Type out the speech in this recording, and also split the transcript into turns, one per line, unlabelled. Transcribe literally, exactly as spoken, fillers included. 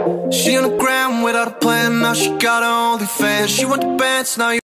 She on the ground without a plan, now she got her OnlyFans. She went to bands, now you